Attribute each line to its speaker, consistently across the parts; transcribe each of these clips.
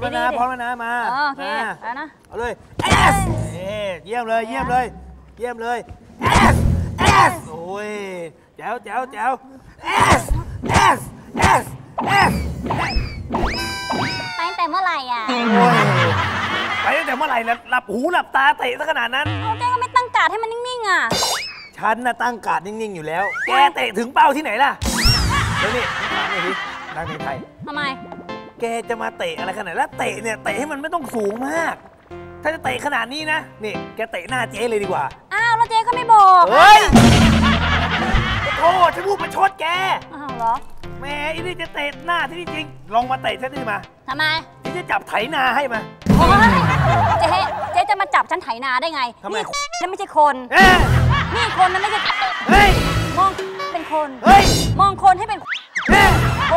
Speaker 1: แล้วนะพร้อมแล้วนะมา
Speaker 2: โอเคแล้วนะ
Speaker 1: เอาเลยเอสเยี่ยมเลยเยี่ยมเลยเยี่ยมเลยเอสเอสโอ้ยแจ๋วแจ๋วแจ๋วเอสเอสเอสเอส
Speaker 2: ไปตั้งแต่เมื่อไหร่อ่ะ
Speaker 1: ไปตั้งแต่เมื่อไหร่หลับหูหลับตาเตะซะขนาดนั้น
Speaker 2: แกก็ไม่ตั้งการ์ดให้มันนิ่งๆอ่ะ
Speaker 1: ฉันน่ะตั้งการ์ดนิ่งๆอยู่แล้วแกเตะถึงเป้าที่ไหนล่ะแล้วนี่ถามหน่อยดินักเตะไทย
Speaker 2: ทำไม
Speaker 1: แกจะมาเตะอะไรขนาดแล้วเตะเนี่ยเตะให้มันไม่ต้องสูงมากถ้าจะเตะขนาดนี้นะนี่แกเตะหน้าเจ๊เลยดีกว่า
Speaker 2: อ้าวแล้วเจ๊ก็ไม่บอก
Speaker 1: เฮ้ยโทษฉันพูดประชดแก
Speaker 2: อ้าวเหรอ
Speaker 1: แหมอีนี่จะเตะหน้าที่นี่จริงลองมาเตะฉันดิมา
Speaker 2: ทำไม
Speaker 1: ที่จะจับไถนาให้มา
Speaker 2: เจ๊จะมาจับฉันไถนาได้ไงนี่ฉันไม่ใช่คนนี่คนนั้นไม่ใช่
Speaker 1: เฮ้ย
Speaker 2: มองเป็นคน
Speaker 1: เฮ้ย
Speaker 2: มองคนให้เป็นโอ้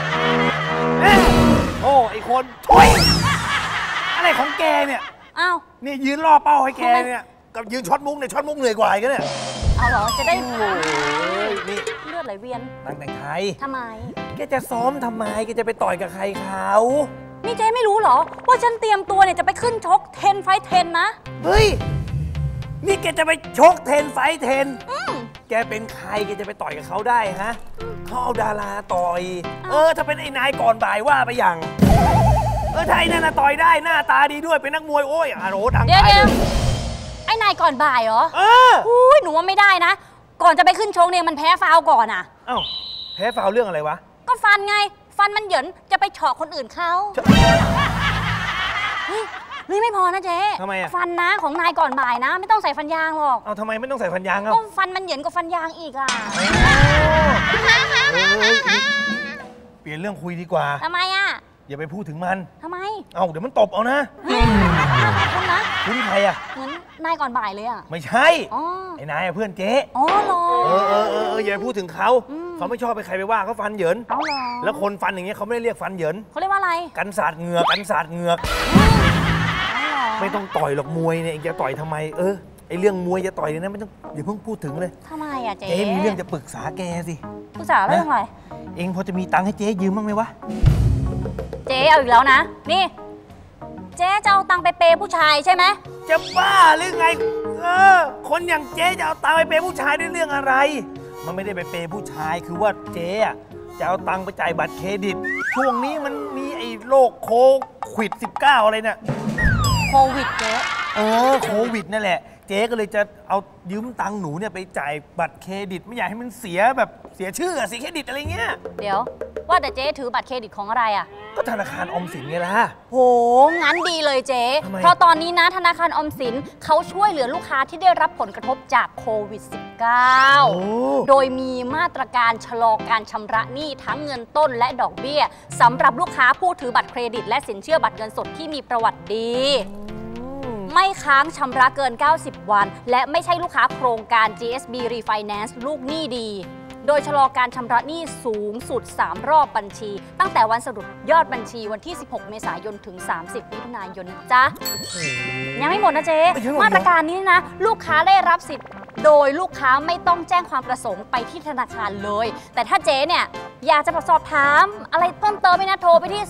Speaker 1: ไอ้คนทุยอะไรของแกเนี่ย
Speaker 2: อ้าว
Speaker 1: นี่ยืนล่อเป้าให้แกเนี่ยกับยืนช็อตมุกเนี่ยช็อตมุกเหนื่อยกว่าอีกเนี่ย
Speaker 2: เอาเหรอจะได้
Speaker 1: นี่
Speaker 2: เลือดไหลเวียน
Speaker 1: ตั้งแต่ไทย
Speaker 2: ทำไม
Speaker 1: แกจะซ้อมทำไมแกจะไปต่อยกับใครเขา
Speaker 2: นี่เจ๊ไม่รู้เหรอว่าฉันเตรียมตัวเนี่ยจะไปขึ้นชก10 ไฟท์ 10นะ
Speaker 1: เฮ้ยนี่แกจะไปชก10 ไฟท์ 10แกเป็นใครแกจะไปต่อยกับเขาได้ฮะเขาเอาดาราต่อยถ้าเป็นไอ้นายก่อนบ่ายว่าไปอย่างถ้าไอ้นั่นต่อยได้หน้าตาดีด้วยเป็นนักมวยโอ้ยโหดัง
Speaker 2: เดี๋ยวไอ้นายก่อนบ่ายเหรออุ้ยหนูว่าไม่ได้นะก่อนจะไปขึ้นชกเนี่ยมันแพ้ฟาวก่อนอ่ะ
Speaker 1: เอ้าแพ้ฟาวเรื่องอะไรวะ
Speaker 2: ก็ฟันไงฟันมันเหยินจะไปเฉาะคนอื่นเขานี่ไม่พอนะเจ๊
Speaker 1: ทำไมอะ
Speaker 2: ฟันนะของนายก่อนบ่ายนะไม่ต้องใส่ฟันยางหรอก
Speaker 1: เอาทำไมไม่ต้องใส่ฟันยาง
Speaker 2: ก็ฟันมันเหยินกว่าฟันยางอีกอ่ะ
Speaker 1: เปลี่ยนเรื่องคุยดีกว่า
Speaker 2: ทำไมอ่ะ
Speaker 1: อย่าไปพูดถึงมัน
Speaker 2: ทำไม
Speaker 1: เอาเดี๋ยวมันตบเอานะ
Speaker 2: คุณนะ
Speaker 1: คุณใครอ่ะ
Speaker 2: เหมือนนายก่อนบ่ายเลยอ่ะ
Speaker 1: ไม่ใช่ไอ้นายเพื่อนเจ๊
Speaker 2: อ๋อเหร
Speaker 1: ออย่าไปพูดถึงเขาไม่ชอบไปใครไปว่าเขาฟันเหยินแล้วคนฟันอย่างเงี้ยเขาไม่ได้เรียกฟันเหยิน
Speaker 2: เขาเรียกว่าอะไร
Speaker 1: กันสาดเหงือกกันสาดเหงือกไม่ต้องต่อยหรอกมวยเนี่ยจะต่อยทำไมไอเรื่องมวยจะต่อยเนี่ยนะไม่ต้องอย่าเพิ่งพูดถึงเลย
Speaker 2: ทำไมอ่ะเจ๊
Speaker 1: มีเรื่องจะปรึกษาแกสิ
Speaker 2: ปรึกษาเรื่องอะไร
Speaker 1: เองพอจะมีตังค์ให้เจ๊ยืมบ้างไหมวะ
Speaker 2: เจ๊เอาอีกแล้วนะนี่เจ๊จะเอาตังค์ไปเปย์ผู้ชายใช่ไหม
Speaker 1: จะบ้าหรือไงคนอย่างเจ๊จะเอาตังค์ไปเปย์ผู้ชายด้วยเรื่องอะไรมันไม่ได้ไปเปย์ผู้ชายคือว่าเจ๊จะเอาตังค์ไปจ่ายบัตรเครดิตช่วงนี้มันมีไอ้โรคโควิด 19อะไรเนี่ย
Speaker 2: โควิดเจ๊
Speaker 1: โควิดนั่นแหละเจ๊ก็เลยจะเอายืมตังค์หนูเนี่ยไปจ่ายบัตรเครดิตไม่อยากให้มันเสียแบบเสียชื่อเสียเครดิตอะไรเงี้ย
Speaker 2: เดี๋ยวว่าแต่เจ๊ถือบัตรเครดิตของอะไรอ่ะ
Speaker 1: ก็ธนาคารออมสินไงล่ะ
Speaker 2: โหงั้นดีเลยเจ๊เพราะตอนนี้นะธนาคารออมสินเขาช่วยเหลือลูกค้าที่ได้รับผลกระทบจากโควิด -19 โดยมีมาตรการชะลอการชำระหนี้ทั้งเงินต้นและดอกเบี้ยสำหรับลูกค้าผู้ถือบัตรเครดิตและสินเชื่อบัตรเงินสดที่มีประวัติดีไม่ค้างชำระเกิน90วันและไม่ใช่ลูกค้าโครงการ GSB Refinance ลูกหนี้ดีโดยชะลอการชำระหนี้สูงสุด3รอบบัญชีตั้งแต่วันสรุปยอดบัญชีวันที่16เมษายนถึง30มิถุนายนจ้ะยังไม่หมดนะเจ๊มาตรการนี้นะลูกค้าได้รับสิทธิ์โดยลูกค้าไม่ต้องแจ้งความประสงค์ไปที่ธนาคารเลยแต่ถ้าเจ๊เนี่ยอยากจะสอบถามอะไรเพิ่มเติมไหมนะโทรไปที่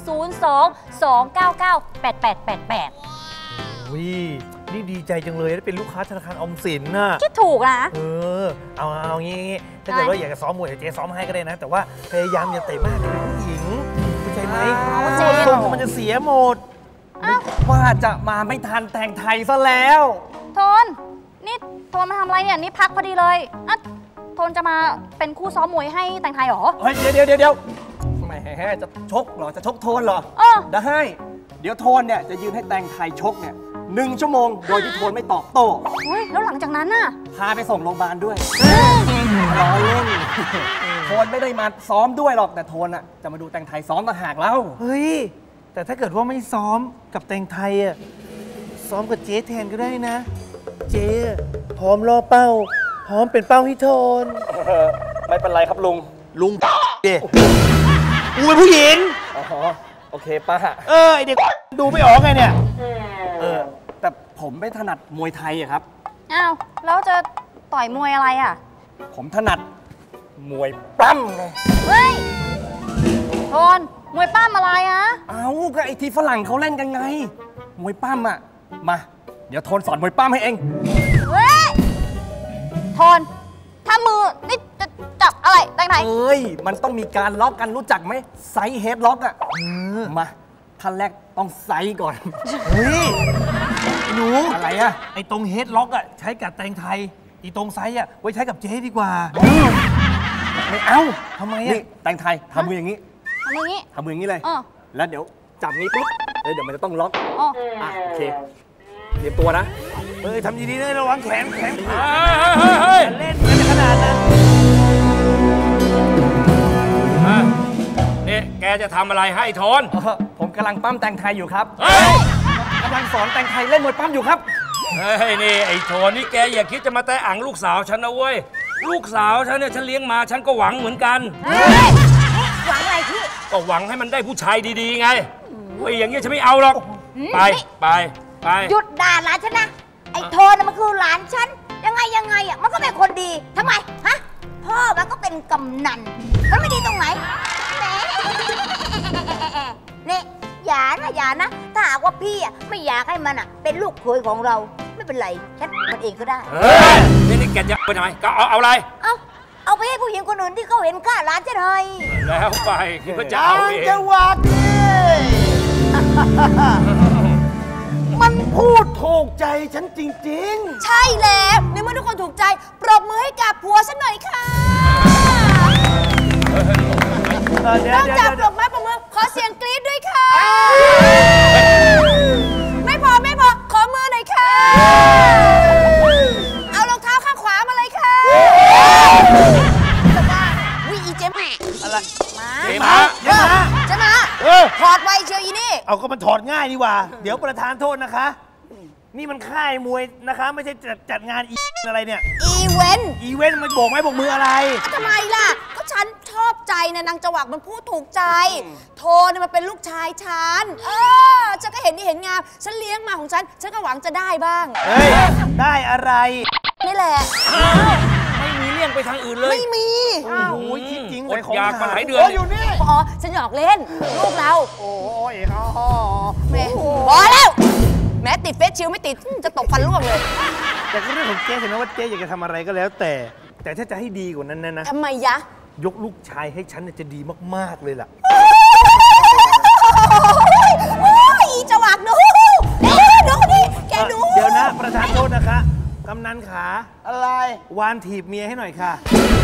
Speaker 2: 02-299-8888
Speaker 1: นี่ดีใจจังเลยได้เป็นลูกค้าธนาคารออมสินน่ะ
Speaker 2: คิดถูกนะ
Speaker 1: เอางี้ถ้าเกิดว่าอยากจะซ้อมมวยเจ๊ซ้อมให้ก็ได้นะแต่ว่าพยายามอย่าเตะมากเป็นผู้หญิงเข้าใจไหมทรงมันจะเสียหมดว่าจะมาไม่ทันแต่งไทยซะแล้ว
Speaker 2: โทนนี่โทนมาทำอะไรเนี่ยนี่พักพอดีเลยโทนจะมาเป็นคู่ซ้อมมวยให้แต่งไทยหรอ
Speaker 1: เดี๋ยวแหมจะชกเหรอจะชกโทนเหรอได้เดี๋ยวโทนเนี่ยจะยืนให้แต่งไทยชกเนี่ย1 ชั่วโมงโดยที่โทนไม่ตอบโต้
Speaker 2: แล้วหลังจากนั้นน่ะ
Speaker 1: พาไปส่งโรงพยาบาลด้วยล้อเล่นโทนไม่ได้มาซ้อมด้วยหรอกแต่โทนจะมาดูแต่งไทยซ้อมต่างหากแล้วเฮ้ยแต่ถ้าเกิดว่าไม่ซ้อมกับแต่งไทยซ้อมกับเจ๊แทนก็ได้นะเจ๊พร้อมรอเป้าพร้อมเป็นเป้าให้โทนไม่เป็นไรครับลุงเจ๊กูเป็นผู้หญิงโอเคป้าไอเด็กดูไม่ออกไงเนี่ยแต่ผมไม่ถนัดมวยไทยครับ
Speaker 2: อ้าวแล้วจะต่อยมวยอะไรผม
Speaker 1: ถนัดมวยปล้ำไง
Speaker 2: เฮ้ยโทนมวยปั้มอะไรฮะ
Speaker 1: เอาก็ไอ้ที่ฝรั่งเขาเล่นกันไงมวยปั้มอ่ะมาเดี๋ยวโทนสอนมวยปั้มให้เอง
Speaker 2: เฮ้ยโทนถ้ามือนี่จะจับอะไรได้ไหน
Speaker 1: มันต้องมีการล็อกกันรู้จักไหมไซส์เฮดล็อกอ่ะมาขั้นแรกต้องไซส์ก่อน
Speaker 3: เฮ้ยหนู
Speaker 1: อะไรอ่ะ
Speaker 3: ไอ้ตรงเฮดล็อกอ่ะใช้กับแตงไทยอีตรงไซส์อ่ะไว้ใช้กับเจ๊ดีกว่า
Speaker 1: ไม่เอา
Speaker 3: ทำไม
Speaker 1: อ่ะแตงไทยทำมืออย่างนี้
Speaker 2: ทำมืออย่าง
Speaker 1: นี้เลยแล้วเดี๋ยวจับนี้ปุ๊บเดี๋ยวมันจะต้องล็อกโอเคเตรียมตัวนะ
Speaker 3: ทำดีๆเลยระวังแขนเล่นกันขนาดนั้น
Speaker 4: นี่แกจะทำอะไรให้โทน
Speaker 1: ผมกำลังปั้มแตงไทยอยู่ครับกำลังสอนแตงไทยเล่นมวยปั้มอยู่ครับ
Speaker 4: นี่ไอ้โทนนี่แกอย่าคิดจะมาแตะอังลูกสาวฉันนะเว้ยลูกสาวฉันเนี่ยฉันเลี้ยงมาฉันก็หวังเหมือนกัน
Speaker 2: หวังอะไรพี่
Speaker 4: ก็หวังให้มันได้ผู้ชายดีๆไงเว้ยอย่างเงี้ยฉันไม่เอาหรอกไป
Speaker 2: หยุดด่าหลานฉันนะไอ้โทนมันคือหลานฉันยังไงอ่ะมันก็เป็นคนดีทำไมฮะพ่อมันก็เป็นกำนันมันไม่ดีตรงไหนนี่อย่านะถ้าหากว่าพี่อ่ะไม่อยากให้มันอ่ะเป็นลูกเขยของเราไม่เป็นไรฉันมันเองก็ได้
Speaker 4: นี่แกจะไปไหนก็เอาอะไร
Speaker 2: เอาไปให้ผู้หญิงคนอื่นที่เขาเห็นค่าร้านฉันเลย
Speaker 4: แล้วไปคือจะเอาเอง
Speaker 3: จังหวะมันพูดถูกใจฉันจริง
Speaker 2: ๆใช่แล้วในเมื่อทุกคนถูกใจปรบมือให้กับผัวฉันหน่อยค่ะนอกจากปรบมือขอเสียงกรี๊ดด้วยค่ะไม่พอขอมือหน่อยค่ะเอารองเท้าข้างขวามาเลยค่ะวิอีเจม
Speaker 3: อะไร
Speaker 2: มาถอดไวเชียวอีนี่
Speaker 3: เอาก็มันถอดง่ายดีกว่าเดี๋ยวประธานโทษนะคะนี่มันค่ายมวยนะคะไม่ใช่จัดงานอะไรเนี่ย
Speaker 2: อีเวนต์
Speaker 3: มันโบกไม้โบกมืออะไร
Speaker 2: ทำไมล่ะก็ฉันชอบใจนะนางจวักมันพูดถูกใจโทนมันเป็นลูกชายฉันฉันก็เห็นงามฉันเลี้ยงมาของฉันก็หวังจะได้บ้าง
Speaker 3: ได้อะไร
Speaker 2: นี่แหละ
Speaker 4: ไม่มีเลี่ยงไปทางอื่นเลย
Speaker 2: ไม่มี
Speaker 3: โอ้ยคิดจริงเลย
Speaker 4: อยากมาหลายเดือน
Speaker 3: อยู่นี่
Speaker 2: ฉันหยอกเล่นลูกเรา
Speaker 3: โอ้ย
Speaker 2: แม่พอแล้วแม้ติดเฟซชิลไม่ติดจะตกฟันร่วงเลย
Speaker 3: แต่ก็เรื่องของเจ๊เห็นไหมว่าเจ๊อยากจะทำอะไรก็แล้วแต่ถ้าจะให้ดีกว่านั้นนะ
Speaker 2: ทำไมยะ
Speaker 3: ยกลูกชายให้ฉันจะดีมากๆเลยล่ะ
Speaker 2: อีจวักดูดิแกดู
Speaker 3: เดี๋ยวนะประธานโทษนะคะกำนันขา
Speaker 1: อะไร
Speaker 3: วานถีบเมียให้หน่อยค่ะ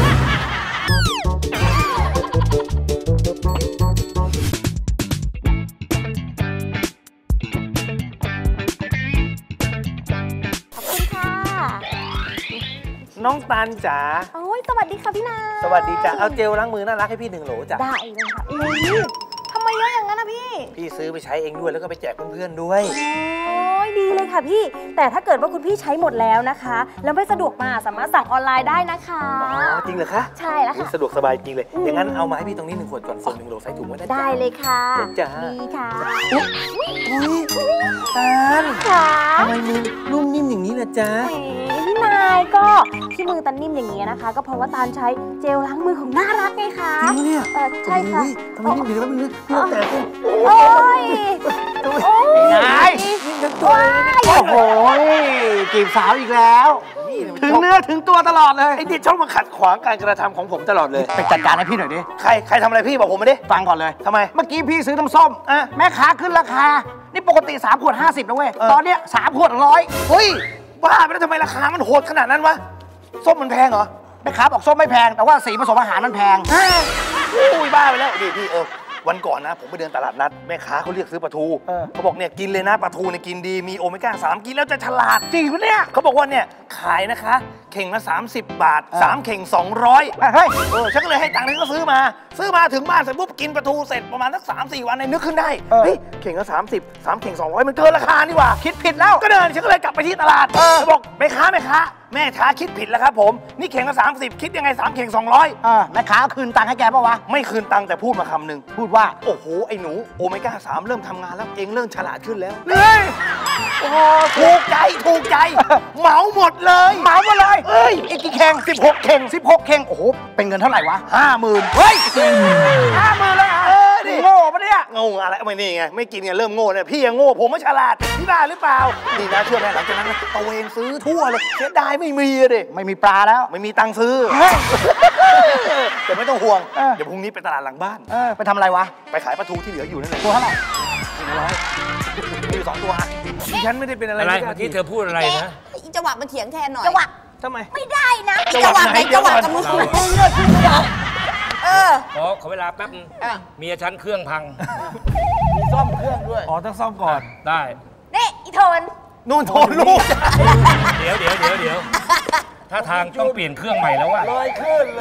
Speaker 3: น้องตันจ๋า
Speaker 2: โอ้ยสวัสดีค่ะพี่นา
Speaker 3: สวัสดีจ้ะเอาเจลล้างมือน่ารักให้พี่1 โหลจ้ะ
Speaker 2: ได้เลยค่ะทำไมเยอะอย่างนั้นนะ
Speaker 3: พี่ซื้อไปใช้เองด้วยแล้วก็ไปแจกเพื่อนๆด้วย
Speaker 5: โอ้ยดีเลยค่ะพี่แต่ถ้าเกิดว่าคุณพี่ใช้หมดแล้วนะคะแล้วไม่สะดวกมาสามารถสั่งออนไลน์ได้นะคะ
Speaker 3: จริงเหรอคะ
Speaker 5: ใช่แล้วค่ะ
Speaker 3: สะดวกสบายจริงเลยอย่างนั้นเอามาให้พี่ตรงนี้1 ขวดก่อนส่วน1 โหลใส่ถุงไว้
Speaker 5: ได้เลยค่ะ
Speaker 3: จ้า
Speaker 5: ดีค่ะ
Speaker 3: ตัน
Speaker 5: ค่ะ
Speaker 3: ทำไมมือนุ่มนิ่มอย่างนี้ล่ะจ๊ะ
Speaker 5: พี่นายก็ที่มือตันนิ่มอย่างนี้นะคะก็เพราะว่าตันใช้เจลล้างมือของน่ารักไงคะ
Speaker 3: จริงเนี่ย
Speaker 5: ใช่ค่ะ
Speaker 3: ทำไมนิ่มดีแล้วมือแต่
Speaker 5: โอ้ย
Speaker 3: นายโอ้โหจีบสาวอีกแล้วถึงเนื้อถึงตัวตลอดเลยไอ้นี่ชอบมาขัดขวางการกระทำของผมตลอดเลย
Speaker 1: ไปจัดการให้พี่หน่อยดิ
Speaker 3: ใครทำอะไรพี่บอกผมมาดิ
Speaker 1: ฟังก่อนเลย
Speaker 3: ทำไม
Speaker 1: เมื่อกี้พี่ซื้อน้ำส้มแม่ค้าขึ้นราคานี่ปกติ3 ขวด 50นะเว้ยตอนเนี้ย3 ขวด 100
Speaker 3: เฮ้ยบ้าไปแล้วทำไมราคามันโหดขนาดนั้นวะส้มมันแพงเหรอ
Speaker 1: แม่ค้าบอกส้มไม่แพงแต่ว่าสีผสมอาหารมันแพง
Speaker 3: อุ้ยบ้าไปแล้วดิพี่วันก่อนนะผมไปเดินตลาดนัดแม่ค้าเขาเรียกซื้อปลาทูเขาบอกเนี่ยกินเลยนะปลาทูเนี่ยกินดีมีโอเมก้า3กินแล้วจะฉลาด
Speaker 1: จริงปะเนี่ย
Speaker 3: เขาบอกว่าเนี่ยขายนะคะเข่งละ30 บาท3 เข่ง200เฮ้ยฉันก็เลยให้ตังค์เขาซื้อมาถึงบ้านเสร็จปุ๊บกินปลาทูเสร็จประมาณสัก3-4 วันนึกขึ้นได้เฮ้ยเข่งละ30 3 เข่ง200มันเกินราคานี่หว่า
Speaker 1: คิดผิดแล้ว
Speaker 3: ก็เดินฉันก็เลยกลับไปที่ตลาดบอกแม่ค้าแม่ค้าคิดผิดแล้วครับผมนี่เข่งละ30คิดยังไง3 เข่ง200
Speaker 1: แม่ค้าคืนตังค์ให้แกป่าววะ
Speaker 3: ไม่คืนตังค์แต่พูดมาคำหนึ่ง
Speaker 1: พูดว่า
Speaker 3: โอ้โหไอ้หนูโอเมก้า3เริ่มทำงานแล้วเองเริ่มฉลาดขึ้นแล้ว
Speaker 1: โอ้โห
Speaker 3: ถูกใจเหมาหมดเลย
Speaker 1: เฮ้ยอีกกี่เข่ง16 เข่งโอ้โหเป็นเงินเท่าไหร่วะ
Speaker 3: 50,000
Speaker 1: เฮ้ย50,000เลยดิโง่ปะเนี่ย
Speaker 3: โง่อะไรไม่นี่ไงไม่กินไงเริ่มโง่เนี่ยพี่ยังโง่ผมไม่ฉลาดพี่บ้าหรือเปล่านี่นะเชื่อไหมหลังจากนั้นนะตะเวนซื้อทั่วเลยเสียดายไม่มีอะดิไม่มีปลาแล้วไม่มีตังค์ซื้อแต่ไม่ต้องห่วงเดี๋ยวพรุ่งนี้ไปตลาดหลังบ้านไปทำอะไรวะไปขายปลาทูที่เหลืออยู่นั่นแหละตัวเท่าไหร่100มีอยู่2 ตัวดิฉันไม่ได้เป็นอะไร
Speaker 4: อะไรเมื่อกี้เธอพูดอะไรนะ
Speaker 6: อีจังหวะมันเถียงแทนหน่อย
Speaker 2: จังหวะ
Speaker 3: ทำไม
Speaker 2: ไม่ได้นะ
Speaker 6: อีจังหวะไหนจังหวะกับมึง
Speaker 4: ขอเวลาแป๊บนึงเมียฉันเครื่องพัง
Speaker 3: มีซ่อมเครื่องด้วย
Speaker 1: อ๋อต้องซ่อมก่อน
Speaker 4: ได้
Speaker 2: นี่อีโทน
Speaker 3: นู่นโทรลูก
Speaker 4: เดี๋ยวถ้าทางต้องเปลี่ยนเครื่องใหม่แล้วว่ะ
Speaker 3: เลยขึ้น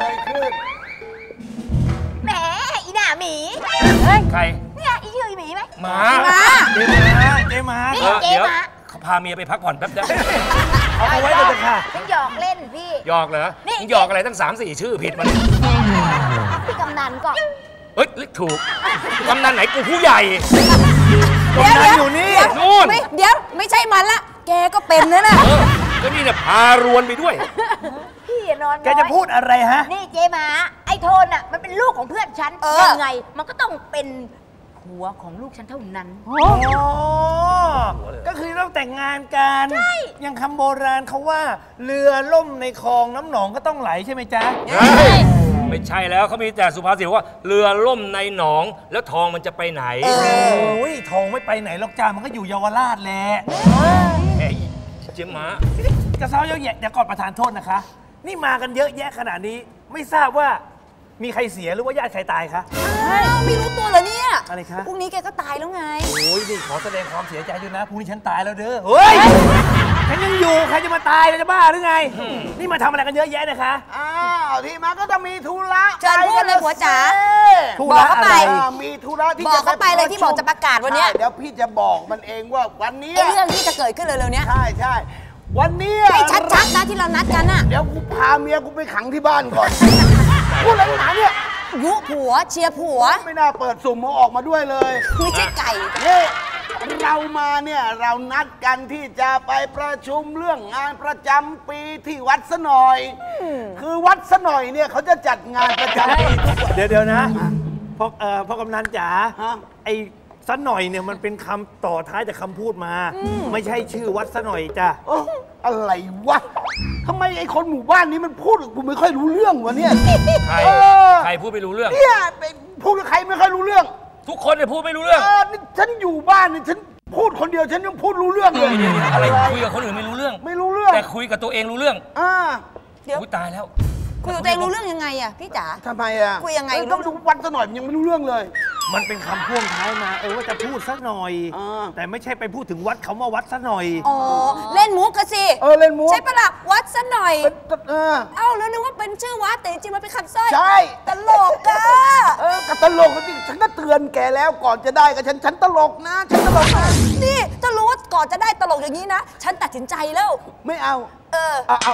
Speaker 2: แหมอีหน้าหมี
Speaker 4: ใคร
Speaker 2: เนี่ยอีชื่ออีหมีไหม
Speaker 4: หมา
Speaker 1: เจ๊มา
Speaker 2: นี่
Speaker 4: เดี๋ยว
Speaker 2: หมา
Speaker 4: เขาพาเมียไปพักผ่อนแป๊บเดียว
Speaker 1: เอาไว้ก่อนค่ะ
Speaker 2: ฉันหยอกเล่นพี่
Speaker 4: หยอกเหรอ
Speaker 2: นี่
Speaker 4: มึงหยอกอะไรตั้ง 3-4 ชื่อผิดมัน
Speaker 2: พี่กำนันก็
Speaker 4: เฮ้ยถูกกำนันไหนกูผู้ใหญ่
Speaker 6: เดี๋ยว
Speaker 4: กำนันอยู่นี่นู่น
Speaker 6: เดี๋ยวไม่ใช่มันละแกก็เป็นนะน่ะ
Speaker 4: ก็นี่เนี่ยพารวนไปด้วย
Speaker 2: พี่นอนน้อย
Speaker 1: แกจะพูดอะไรฮะ
Speaker 2: นี่เจ๊หมาไอ้โทนอ่ะมันเป็นลูกของเพื่อนฉันยังไงมันก็ต้องเป็นผัวของลูกฉันเท่านั้น
Speaker 1: อ๋อ ก็คือต้องแต่งงานกัน ยังคำโบราณเขาว่าเรือล่มในคลองน้ำหนองก็ต้องไหลใช่ไหมจ๊ะ
Speaker 4: ไม่ใช่แล้วเขามีแต่สุภาษิตว่าเรือล่มในหนองแล้วทองมันจะไปไหน
Speaker 1: โอ้ยทองไม่ไปไหนหรอกจ้ามันก็อยู่เยาวราชแหละ
Speaker 4: เฮ้ยเจ๊หมา
Speaker 1: กระเซ้าเยอะแยะเดี๋ยวก่อนประธานโทษนะคะ นี่มากันเยอะแยะขนาดนี้ไม่ทราบว่ามีใครเสียหรือว่าญาติใครตายคะ
Speaker 6: ไม่รู้ตัวเหรอเนี่ย
Speaker 1: อะไรคะ
Speaker 6: พรุ่งนี้แกก็ตายแล้วไง
Speaker 1: โอ้ยนี่ขอแสดงความเสียใจด้วยนะพรุ่งนี้ฉันตายแล้วเด้อเฮ้ยฉันยังอยู่ใครจะมาตายเราจะบ้าหรือไง นี่มาทำอะไรกันเยอะแยะนะคะ
Speaker 3: อ้าวที่มาก็จะมีธุระ
Speaker 6: เชิญพูดเลยผัวจ๋า
Speaker 1: ธุ
Speaker 6: บอ
Speaker 1: ระ
Speaker 6: กเขา
Speaker 1: อะ
Speaker 6: ไป
Speaker 1: ไร
Speaker 3: มีธุระที่
Speaker 6: บอกเขาไปเลยที่บอกจะประกาศวันเนี้ย
Speaker 3: ใช่เดี๋ยวพี่จะบอกมันเองว่าวันนี้
Speaker 6: ไอ้เรื่องที่จะเกิดขึ้นเร็วๆเนี้ย
Speaker 3: ใช่วันนี้
Speaker 6: ให้ชัดๆนะที่เรานัดกันน่ะ
Speaker 3: เดี๋ยวกูพาเมียกูไปขังที่บ้านก่อนพูดอะไรหนาเนี่ย
Speaker 6: ยุผัวเชียร์ผัว
Speaker 3: ไม่น่าเปิดสุ่มมาออกมาด้วยเลย
Speaker 6: ไม่ใช่ไก่
Speaker 3: นี่เรามาเนี่ยเรานัดกันที่จะไปประชุมเรื่องงานประจำปีที่วัดสะหน่อย คือวัดสะหน่อยเนี่ยเขาจะจัดงานประจำปีทุกวัน
Speaker 1: เดี๋ยวนะพ่อกำนันจ๋า
Speaker 3: ฮะ
Speaker 1: ไอ้ซะหน่อยเนี่ยมันเป็นคำต่อท้ายจากคำพูดมา ไม่ใช่ชื่อวัดซะหน่อยจ้ะ
Speaker 3: เอ้ออะไรวะทำไมไอ้คนหมู่บ้านนี้มันพูดกับกูไม่ค่อยรู้เรื่องวะเนี่ย
Speaker 4: ใคร
Speaker 3: เออ
Speaker 4: ใครพูดไม่รู้เรื่อง
Speaker 3: เนี่ยเป็นพูดกับใครไม่ค่อยรู้เรื่อง
Speaker 4: ทุกคนเนี่ยพูดไม่รู้เรื่อง
Speaker 3: นี่ฉันอยู่บ้านนี่ฉันพูดคนเดียวฉันยังพูดรู้เรื่องเลย
Speaker 4: อะไรคุยกับคนอื่นไม่รู้เรื่อง
Speaker 3: ไม่รู้เรื่อง
Speaker 4: แต่คุยกับตัวเองรู้เรื่อง
Speaker 3: อ่า
Speaker 6: เดี๋ยว
Speaker 4: อุ๊ยตายแล้ว
Speaker 6: คุยกับตัวเองรู้เรื่องยังไงอะพี่จ๋า
Speaker 3: ทำไมอ่ะ
Speaker 6: คุยยังไง
Speaker 3: ต้องดูวันซะหน่อยมันยังไม่รู้เรื่องเลย
Speaker 1: มันเป็นคำพ่วงท้ายมาว่าจะพูดสักหน่อย
Speaker 3: อ่า
Speaker 1: แต่ไม่ใช่ไปพูดถึงวัดเขามาวัดซะหน่อย
Speaker 6: อ๋อเล่นมุกกันสิ
Speaker 3: เล่นมุก
Speaker 6: ใช่ปะล่ะวัดซะหน่อย
Speaker 3: เออ
Speaker 6: เอ้าแล้วนึกว่าเป็นชื่อวัดแต่จริงๆมันเป็นคำสร้อย
Speaker 3: ใช่
Speaker 6: ตลกอะ
Speaker 3: กับตลกจริงฉันก็เตือนแกแล้วก่อนจะได้กับฉันตลกนะฉันตลกนะ
Speaker 6: นี่ถ้ารู้ว่าก่อนจะได้ตลกอย่างนี้นะ ฉันตัดสินใจแล้ว
Speaker 3: ไม่เอา
Speaker 6: เออ
Speaker 3: เอา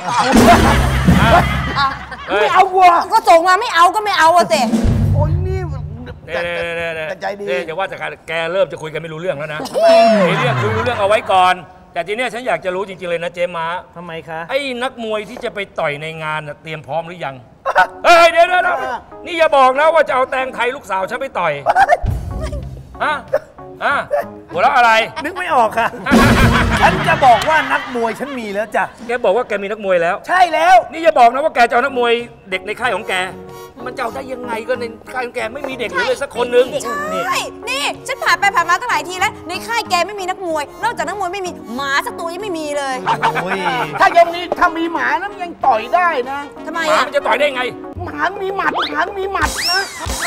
Speaker 4: เฮ้ย
Speaker 3: ไม่เอาวัว
Speaker 6: ก็ส่งมาไม่เอาก็ไม่เอาอะเตะ
Speaker 3: โอ้ยนี่
Speaker 4: เนี่ย
Speaker 3: แต่ใจดี
Speaker 4: อย่าว่าแต่แกเริ่มจะคุยกันไม่รู้เรื่องแล้วนะไอ้เรื่องคุยรู้เรื่องเอาไว้ก่อน แต่ทีเนี้ยฉันอยากจะรู้จริงๆเลยนะเจ๊ม้า
Speaker 1: ทำไมคะ
Speaker 4: ไอ้นักมวยที่จะไปต่อยในงานน่ะเตรียมพร้อมหรือยัง เฮ้ยเดี๋ยวนี่อย่าบอกนะว่าจะเอาแตงไทยลูกสาวฉันไปต่อยฮะหัวเราะอะไร
Speaker 1: นึกไม่ออกค่ะ ฉันจะบอกว่านักมวยฉันมีแล้วจ้ะ
Speaker 4: แกบอกว่าแกมีนักมวยแล้ว
Speaker 1: ใช่แล้ว
Speaker 4: นี่อย่าบอกนะว่าแกจะเอานักมวยเด็กในค่ายของแก มันจะเอาได้ยังไงก็ในค่ายของแกไม่มีเด็กเลยสักคนนึง
Speaker 6: ใช่นี่ฉันผ่านไปผ่านมาตั้งหลายทีแล้ว ในค่ายแกไม่มีนักมวย นอกจากนักมวยไม่มีหมาสักตัวยังไม่มีเลย
Speaker 1: โอ้ย
Speaker 3: ถ้ายังมีถ้ามีหมานั้นยังต่อยได้นะ
Speaker 6: ทำไม
Speaker 4: หมา
Speaker 6: อะ
Speaker 4: มันจะต่อยได้ไง
Speaker 3: หมามีหมัดนะ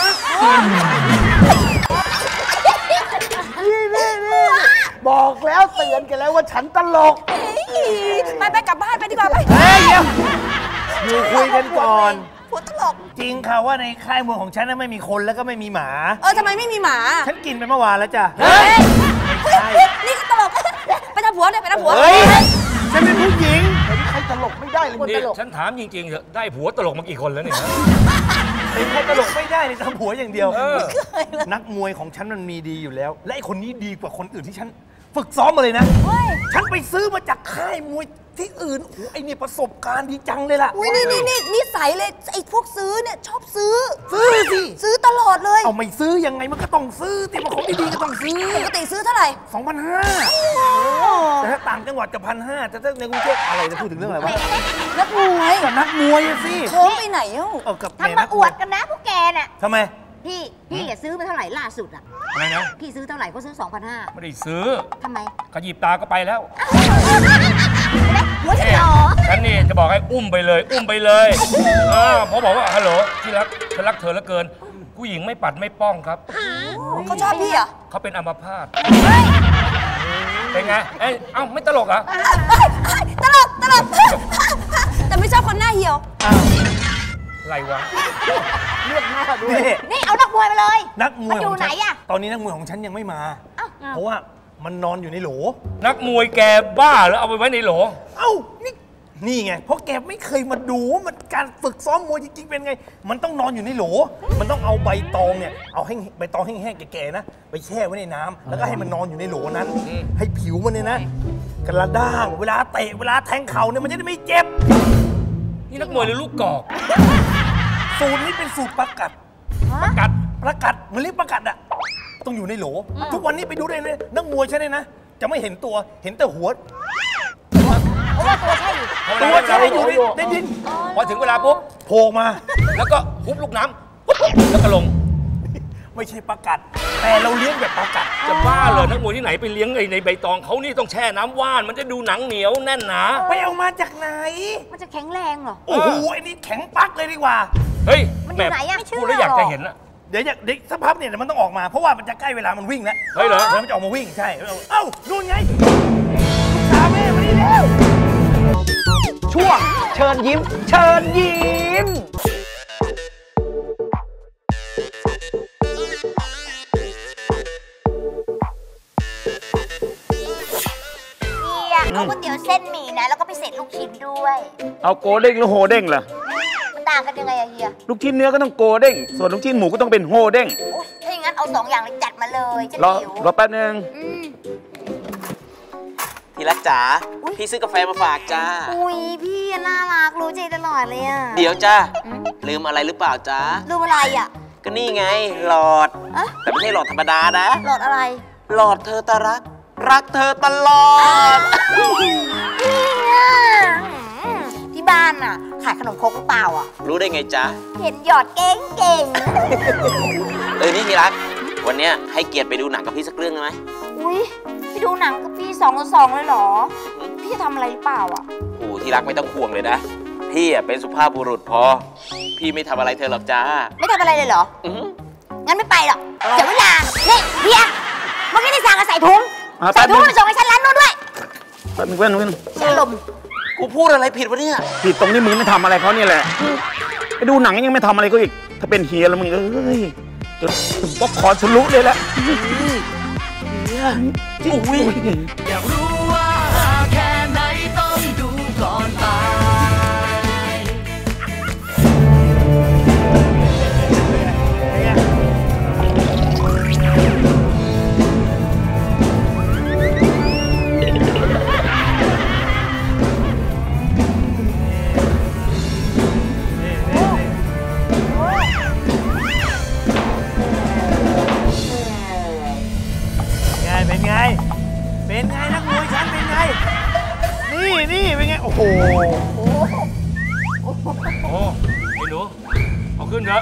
Speaker 3: นี่บอกแล้วเตือนกันแล้วว่าฉันตลก
Speaker 6: ไปกลับบ้านไปดีกว่าไป
Speaker 1: เฮ้ยเดี๋ยวอยู่คุยกันก่อน
Speaker 6: หัวตลก
Speaker 1: จริงค่ะว่าในค่ายมวยของฉันนั้นไม่มีคนแล้วก็ไม่มีหมา
Speaker 6: ทำไมไม่มีหมา
Speaker 1: ฉันกินไปเมื่อวานแล้วจ้ะ
Speaker 6: เฮ้ยนี่ก็ตลก ไปทำผัวเลยไปทำผัว
Speaker 1: เฮ้ย ฉันเป็นผู้หญิง
Speaker 3: เห็นใครตลกไม่ได้เลย
Speaker 4: นี่ฉันถามจริงๆเถอะได้ผัวตลกมากี่คนแล้วเนี่ย
Speaker 1: เป็นใครตลกไม่ได้ในทำผัวอย่างเดียว
Speaker 4: เออ
Speaker 1: นักมวยของฉันมันมีดีอยู่แล้ว และไอ้คนนี้ดีกว่าคนอื่นที่ฉันฝึกซ้อมมาเลยนะ ฉันไปซื้อมาจากค่ายมวย
Speaker 3: ที่อื่นโอ้ไอ้นี่ประสบการณ์ดีจังเลยล่ะ
Speaker 6: อุ้ยนี่นิสัยเลยไอ้พวกซื้อเนี่ยชอบซื้อ
Speaker 3: ซื้อสิ
Speaker 6: ซื้อตลอดเลย
Speaker 3: เอาไม่ซื้อยังไงมันก็ต้องซื้อที่มันของดีๆก็ต้องซื้อ
Speaker 6: ปกติซื้อเท่าไหร่
Speaker 3: 2,500แต่ถ้าต่างจังหวัดจะ1,500แต่ถ้าในกรุงเทพอะไรจะพูดถึงเรื่องอะไรวะ
Speaker 6: นักมวย
Speaker 3: กับนักมวยอะสิ
Speaker 6: โค้งไปไหนเอ้า
Speaker 3: กับ
Speaker 7: ทำมาอวดกันนะพวกแกน่ะ
Speaker 3: ทำไม
Speaker 7: พี่อย่าซื้อมาเท่าไหร่ล่าสุดอ่ะ
Speaker 4: อะไรนะ
Speaker 7: พี่ซื้อเท่าไหร่ก็ซื้อ 2,500
Speaker 4: ไม่ได้ซื้อ
Speaker 7: ทำไม
Speaker 4: ขยิบตาก็ไปแล้ว
Speaker 7: หัวฉันเหรอ
Speaker 4: ฉันนี่จะบอกให้อุ้มไปเลย อุ้มไปเลยเพราะบอกว่าฮัลโหลที่รักฉันรักเธอเหลือเกิน ผู้หญิงไม่ปัดไม่ป้องครับ
Speaker 6: เขาชอบพี่เหรอ
Speaker 4: เขาเป็นอัมพาตเป็นไงเอ้าไม่ตลกเหรอ
Speaker 6: ตลกแต่ไม่ชอบคนหน้าเหี่ยว
Speaker 4: อะไรวะ
Speaker 7: นี่เอานักมวยมาเลย
Speaker 3: นักมวย
Speaker 7: มันอยู่
Speaker 3: ของ
Speaker 7: ไหน
Speaker 3: ฉัน
Speaker 7: อะ
Speaker 3: ตอนนี้นักมวยของฉันยังไม่มา เพราะว่ามันนอนอยู่ในโหล
Speaker 4: นักมวยแกบ้าหรือเอาไปไว้ในโหล
Speaker 3: เอ้านี่ไงเพราะแกไม่เคยมาดูว่ามันการฝึกซ้อมมวยจริงๆเป็นไง มันต้องนอนอยู่ในโหล มันต้องเอาใบตองเนี่ยเอาใบตองแห้งๆแก่ๆนะไปแช่ไว้ในน้ำแล้วก็ให้มันนอนอยู่ในโหลนั้น ให้ผิวมันเนี่ยนะกระด้างเวลาเตะเวลาแทงเข่าเนี่ยมันจะได้ไม่เจ็บ
Speaker 4: นี่นักมวยหรือลูกกอก
Speaker 3: สูตรนี้เป็นสูตรประกัด ประกัดเหมือนเรียกประกัดอะต้องอยู่ในโหล ทุกวันนี้ไปดูได้เลยนักมวยใช่ไหมนะจะไม่เห็นตัวเห็นแต่หัว
Speaker 7: เพราะว่าตัวใช่อยู่
Speaker 3: ตัวใช่อยู่ในดิน
Speaker 4: พอถึงเวลาปุ๊บ
Speaker 3: โผล่มา
Speaker 4: แล้วก็ฮุบลูกน้ำแล้วก็ลง
Speaker 3: ไม่ใช่ประกัด แต่เราเลี้ยงแบบประกัด
Speaker 4: จะบ้าเหรอนักมวยที่ไหนไปเลี้ยงในใบตองเขานี่ต้องแช่น้ำว่าน มันจะดูหนังเหนียวแน่นหนา
Speaker 3: ไปเอามาจากไหน
Speaker 7: มันจะแข็งแรงเหรอ
Speaker 3: โอ้โหไอ้นี่แข็งปักเลยดีกว่า
Speaker 4: เฮ้ย
Speaker 7: มันอยู่ไหนอะไม่เชื่อ
Speaker 4: พูดแล้วอยากจะเห็นอะ
Speaker 3: เดี๋ยวสักพักเนี่ยมันต้องออกมาเพราะว่ามันจะใกล้เวลามันวิ่งแล้ว
Speaker 4: เฮ้ยเหรอ
Speaker 3: แล้วมันจะออกมาวิ่งใช่เอ้านู่นไงลูกสาวแม่มานี่แล้ว
Speaker 1: ช่วงเชิญยิ้ม เชิญยิ้ม
Speaker 7: เอาก๋วยเตี๋ยวเส้นหมี่นะ แล้วก็พิเศษลูกชิ้นด้วย
Speaker 8: เอาโกเด้งหรือโฮเด้งล่ะ
Speaker 7: มันต่างกันยังไงอะเฮีย
Speaker 8: ลูกชิ้นเนื้อก็ต้องโกเด้ง ส่วนลูกชิ้นหมูก็ต้องเป็นโฮเด้ง
Speaker 7: อุ๊ยถ้าอย่างนั้นเอา2 อย่างเลยจัดมาเลยจะ
Speaker 8: รอ
Speaker 7: หิว
Speaker 8: รอแป๊บนึง
Speaker 9: ที่รักจ๋า พี่ซื้อกาแฟมาฝากจ้า
Speaker 7: อุ้ยพี่น่ารักรู้ใจตลอดเลยอะ
Speaker 9: เดี๋ยวจ้า ลืมอะไรหรือเปล่าจ้า
Speaker 7: รูปอะไรอะ
Speaker 9: ก็นี่ไง หลอด
Speaker 7: อะ
Speaker 9: แต่ไม่ใช่หลอดธรรมดานะ
Speaker 7: หลอดอะไร
Speaker 9: หลอดเธอตารัก รักเธอตลอด
Speaker 7: ที่บ้านน่ะขายขนมครกหรือเปล่าอ่ะ
Speaker 9: รู้ได้ไงจ๊ะ
Speaker 7: เห็นหยอดเก่ง
Speaker 9: นี่ที่รัก วันเนี้ยให้เกียรติไปดูหนังกับพี่สักเรื่องได้ไหม
Speaker 7: อุ้ยพี่ดูหนังกับพี่2 ต่อ 2เลยเหรอ พี่จะทำอะไรหรือเปล่าอ่ะ
Speaker 9: โอ้ที่รักไม่ต้องห่วงเลยนะ พี่อะเป็นสุภาพบุรุษพอ พี่ไม่ทำอะไรเธอหรอกจ้า
Speaker 7: ไม่ทำอะไรเลยเหรอ
Speaker 9: อื้อหือ
Speaker 7: งั้นไม่ไปหรอกเสียเวลานี่เฮียเมื่อกี้ที่สั่งอะใส่ถุง
Speaker 8: อ่ะ
Speaker 7: ใส่ถุง
Speaker 8: แป๊บนึง
Speaker 7: ไปส่งให้ฉันร้านนู้นด้วย
Speaker 8: แป๊บนึงแป๊บนึง
Speaker 7: เสียลม
Speaker 9: กูพูดอะไรผิดวะเนี่ย
Speaker 8: ผิดตรงที่มึงไม่ทำอะไรเขาเนี่ยแหละไปดูหนังยังไม่ทำอะไรเขาอีก ถ้าเป็นเฮียแล้วมึงเอ้ยจนป๊อปคอร์นทะลุเลยแหละจริงอุ้ย
Speaker 10: อยากรู้ว่าแค่ไหนต้องดูก่อนตาย
Speaker 3: เป็นไงนักมวยฉันเป็นไง นี่เป็นไง โอ้โห
Speaker 4: โอ้ไอ้หนูเอาขึ้นเถอะ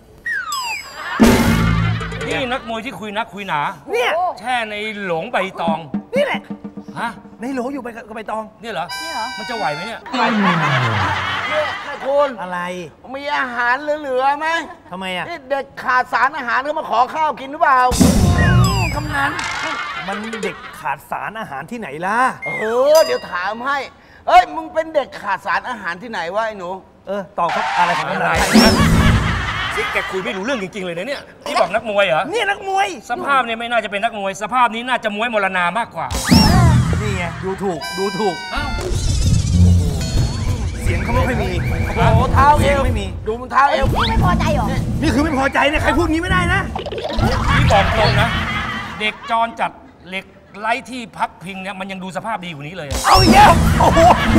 Speaker 4: นี่นักมวยที่คุยนักคุยหนา
Speaker 3: เนี่ย
Speaker 4: แช่ในหลงใบตอง
Speaker 3: นี่แหละ
Speaker 4: ฮะ
Speaker 3: ในโหลอยู่กับใบตอง
Speaker 4: นี่เหรอ มันจะไหวไหมเนี่ย
Speaker 1: แม่คุณ
Speaker 3: อะไร
Speaker 1: มีอาหารเหลือๆไหม
Speaker 3: ทำไมอ่ะ
Speaker 1: นี่เด็กขาดสารอาหารเขามาขอข้าวกินหรือเปล่า
Speaker 3: กำนันมันเด็กขาดสารอาหารที่ไหนล่ะ
Speaker 1: เดี๋ยวถามให้ เอ้ย มึงเป็นเด็กขาดสารอาหารที่ไหนวะไอ้หนู
Speaker 3: ตอบครับอะไรของกำ
Speaker 4: อะ
Speaker 3: นั
Speaker 4: ไร
Speaker 3: น
Speaker 4: นะนี่แกคุยไม่รู้เรื่องจริงๆเลยนะเนี่ยนี่บอกนักมวยเหรอ
Speaker 3: เนี่ยนักมวย
Speaker 4: สภาพเนี่ยไม่น่าจะเป็นนักมวย สภาพนี้น่าจะมวยมรณามากกว่า
Speaker 3: นี่ไง ดูถูก
Speaker 4: อ้าว
Speaker 3: เสียงเขาไม่ค่อยมี
Speaker 1: โอ้โหเท้าเอว
Speaker 3: ไม่มี
Speaker 1: ดูมันเท้าเอว
Speaker 7: พี่ไม่พอใจเหรอ
Speaker 3: นี่คือไม่พอใจเนี่ยใครพูดงี้ไม่ได้นะ
Speaker 4: พี่บอกตรงนะ เด็กจรจัดเหล็กไร้ที่พักพิงเนี่ยมันยังดูสภาพดีกว่านี้เลยอะ
Speaker 3: เอาอีกแล้วโอ้โห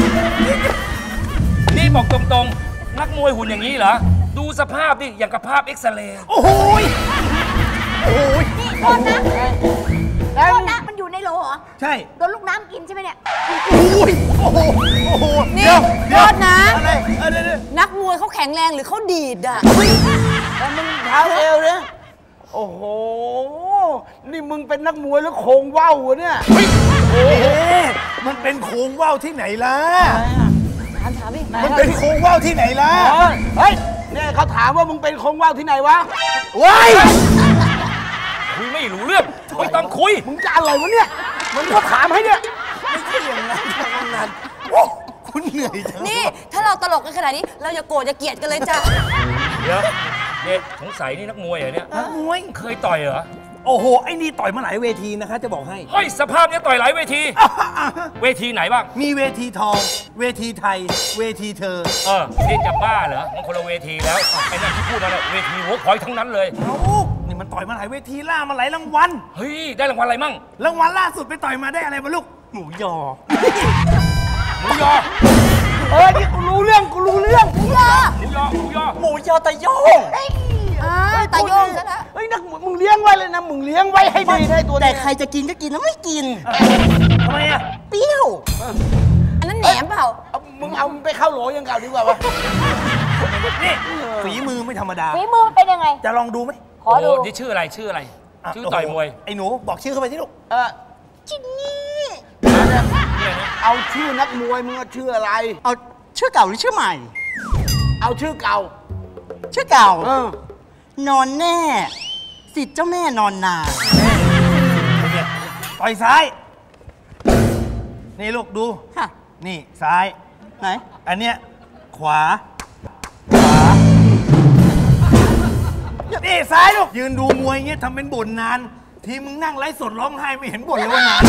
Speaker 4: นี่บอกตรงๆ นักมวยหุ่นอย่างนี้เหรอ ดูสภาพดิอย่างกับภาพเอ็กซเรย์
Speaker 3: โอ้โหโอ้โห
Speaker 7: นี่โทษนะโทษนะมันอยู่ในโหลเหรอ
Speaker 3: ใช่
Speaker 7: โดนลูกน้ำกินใช่ไหมเนี่ย
Speaker 3: โอ้ยโอ้โหโอ้โห
Speaker 6: นี่โทษนะ
Speaker 3: อะไรเดี๋ยว
Speaker 6: นักมวยเขาแข็งแรงหรือเขาดีดอ่ะ
Speaker 11: แล้วมึงเท้าเอวเนี่ยโอ้โห นี่มึงเป็นนักมวยแล้วโครงว่าวเหรอเนี่ย
Speaker 3: มันเป็นโค้งว่าวที่ไหนล่ะ
Speaker 6: ถามดิ
Speaker 3: มันเป็นโค้งว่าวที่ไหนล่ะ
Speaker 11: เฮ้ยเนี่ยเขาถามว่ามึงเป็นโครงว่าวที่ไหนวะ
Speaker 3: ว้าย
Speaker 4: คุยไม่รู้เรื่องไม่ต้องคุย
Speaker 11: มึงจะอะไรวะเนี่ย มันก็ถามให้เนี่ย
Speaker 3: ไม่ใช่อย่างนั้นทางนั้นโอ้คุณเหนื่อยจัง
Speaker 6: นี่ถ้าเราตลกกันขนาดนี้ เราอย่าโกรธอย่าเกลียดกันเลยจ้ะ
Speaker 4: เดี๋ยวเด็กสงสัยนี่นักมวยเหรอเนี่ย
Speaker 3: นักมวย
Speaker 4: เคยต่อยเหรอ
Speaker 3: โอ้โห ไอ้นี่ต่อยมาหลายเวทีนะคะจะบอกให้
Speaker 4: เฮ้ยสภาพเนี้ยต่อยหลายเวที เวทีไหนบ้าง
Speaker 3: มีเวทีทอง เวทีไทย เวทีเธอ
Speaker 4: นี่จะบ้าเหรอ มันคนละเวทีแล้ว ไอ้นั่นที่พูดนั่นแหละเวทีหัวคอยทั้งนั้นเลย
Speaker 3: เอ้านี่มันต่อยมาหลายเวทีล่ามาหลายรางวัล
Speaker 4: เฮ้ย ได้รางวัลอะไรมั่ง
Speaker 3: รางวัลล่าสุดไปต่อยมาได้อะไรมาลูก หมูยอ
Speaker 4: หมูยอ
Speaker 11: นี่กูรู้เรื่อง
Speaker 4: หมูยอ
Speaker 3: หมูยอตะโยง
Speaker 6: ตาโยงซะแล้ว
Speaker 11: เฮ้ยนักมวยมึงเลี้ยงไว้เลยนะ มึงเลี้ยงไว้ให้ดีได้ตัว
Speaker 12: แต่ใครจะกินก็กินแล้วไม่กิน
Speaker 3: ทำไมอ่ะ
Speaker 12: เปรี้ยว
Speaker 6: อันนั้นแหนมเปล่า
Speaker 11: มึงเอาไปเข้าโหลยังเก่าดีกว่าวะ
Speaker 3: นี่ฝีมือไม่ธรรมดา
Speaker 5: ฝีมือมันเป็นยังไง
Speaker 3: จะลองดูไหม
Speaker 5: ขอดู
Speaker 4: นี่ชื่ออะไร ชื่ออะไร
Speaker 3: ะ
Speaker 4: ชื่อต่อยมวย
Speaker 3: ไอ้หนูบอกชื่อเข้าไปที่ลูก
Speaker 12: จินนี่
Speaker 11: เอาชื่อนักมวยมึงเอาชื่ออะไร
Speaker 12: เอาชื่อเก่าหรือชื่อใหม่
Speaker 11: เอาชื่อเก่า
Speaker 12: ชื่อเก่า
Speaker 11: เ
Speaker 12: นอนแน่ สิทธิ์เจ้าแม่นอนนา
Speaker 3: ต่อยซ้าย นี่ลูกดู
Speaker 12: ค่ะ
Speaker 3: นี่ซ้าย
Speaker 12: ไหน
Speaker 3: อันเนี้ยขวา นี่ซ้ายลูก ยืนดูมวยเงี้ยทำเป็นบ่นนาน ทีมึงนั่งไลฟ์สดร้องไห้ไม่เห็นบ่นเลยว่านาน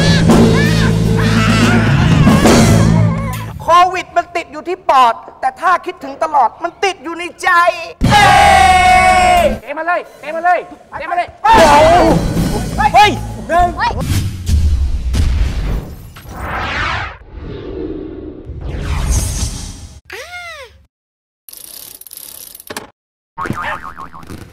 Speaker 11: โควิดมันติดอยู่ที่ปอด แต่ถ้าคิดถึงตลอดมันติดอยู่ในใจเตะมาเลยเตะมาเลยเตะมาเลยเฮ้ยหนึ่ง
Speaker 2: เฮ้ย